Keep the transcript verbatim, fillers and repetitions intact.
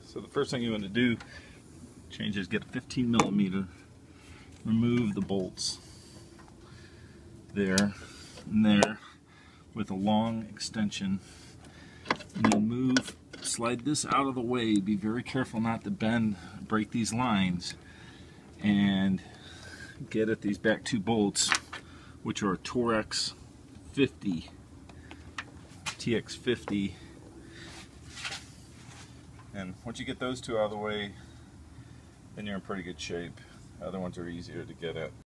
So the first thing you want to do, change is get a fifteen millimeter, remove the bolts there and there with a long extension, and then move, slide this out of the way. Be very careful not to bend, break these lines, and get at these back two bolts, which are a Torex fifty, T X fifty. And once you get those two out of the way, then you're in pretty good shape. Other ones are easier to get at.